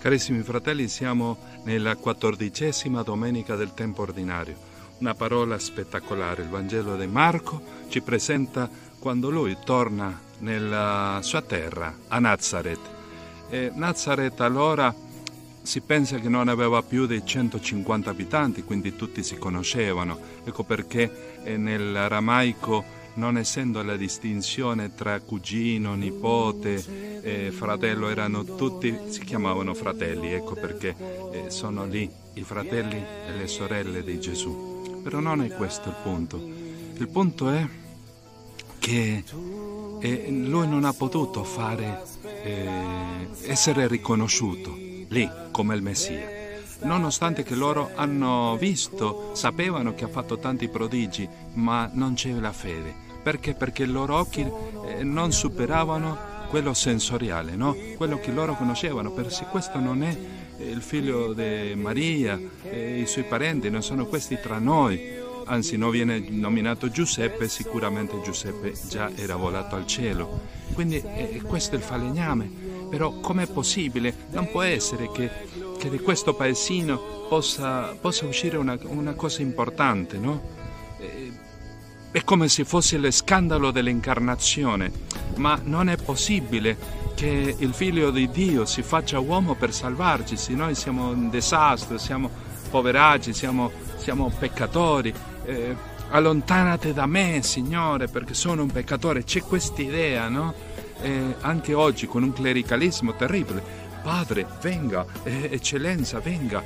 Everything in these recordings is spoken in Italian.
Carissimi fratelli, siamo nella 14ª domenica del tempo ordinario. Una parola spettacolare. Il Vangelo di Marco ci presenta quando lui torna nella sua terra, a Nazareth. Nazareth allora si pensa che non aveva più di 150 abitanti, quindi tutti si conoscevano. Ecco perché nell'aramaico, non essendo la distinzione tra cugino, nipote, fratello, erano tutti, si chiamavano fratelli, ecco perché sono lì i fratelli e le sorelle di Gesù. Però non è questo il punto. Il punto è che lui non ha potuto essere riconosciuto lì come il Messia, nonostante che loro hanno visto, sapevano che ha fatto tanti prodigi, ma non c'è la fede. Perché? Perché i loro occhi non superavano quello sensoriale, no? Quello che loro conoscevano. Per se questo non è il figlio di Maria, i suoi parenti non sono questi tra noi. Anzi, non viene nominato Giuseppe, sicuramente Giuseppe già era volato al cielo. Quindi questo è il falegname. Però com'è possibile? Non può essere che di questo paesino possa uscire una cosa importante, no? È come se fosse lo scandalo dell'incarnazione, ma non è possibile che il Figlio di Dio si faccia uomo per salvarci, se noi siamo un disastro, siamo poveracci, siamo peccatori. Allontanate da me, Signore, perché sono un peccatore. C'è questa idea, no? Anche oggi con un clericalismo terribile. Padre, venga, eccellenza, venga.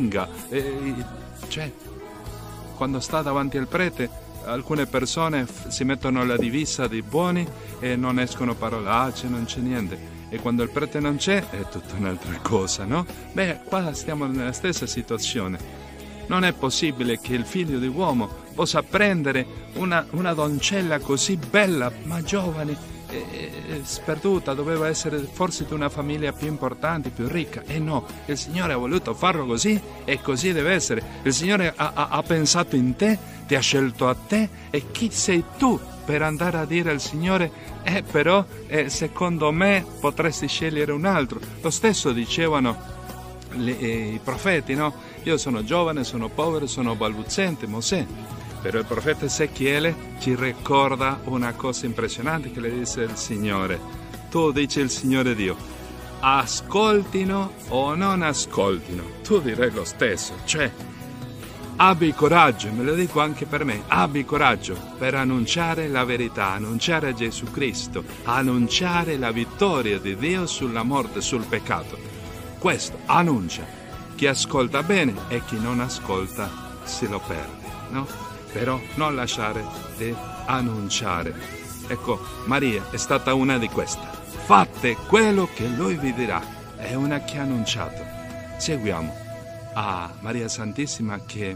Cioè, quando sta davanti al prete, alcune persone si mettono la divisa di buoni e non escono parolacce, non c'è niente. E quando il prete non c'è è tutta un'altra cosa, no? Beh, qua stiamo nella stessa situazione. Non è possibile che il figlio di uomo possa prendere una doncella così bella, ma giovane, sperduta, doveva essere forse di una famiglia più importante, più ricca. E no, il Signore ha voluto farlo così e così deve essere. Il Signore ha pensato in te, ti ha scelto a te, e chi sei tu per andare a dire al Signore però secondo me potresti scegliere un altro? Lo stesso dicevano i profeti, no? Io sono giovane, sono povero, sono balbuziente, Mosè. Però il profeta Ezechiele ci ricorda una cosa impressionante che le dice il Signore. Tu dici il Signore Dio, ascoltino o non ascoltino, tu direi lo stesso, cioè abbi coraggio, me lo dico anche per me, abbi coraggio per annunciare la verità, annunciare Gesù Cristo, annunciare la vittoria di Dio sulla morte, sul peccato. Questo annuncia. Chi ascolta bene e chi non ascolta se lo perde, no? Però non lasciare di annunciare. Ecco, Maria è stata una di queste. Fate quello che Lui vi dirà. È una che ha annunciato. Seguiamo a Maria Santissima che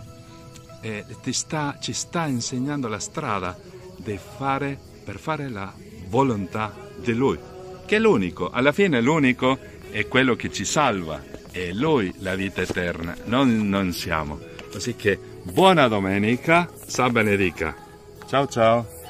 ci sta insegnando la strada per fare la volontà di Lui, che è l'unico. Alla fine l'unico è quello che ci salva. È Lui la vita eterna, non siamo. Così che buona domenica, sa benedica. Ciao ciao.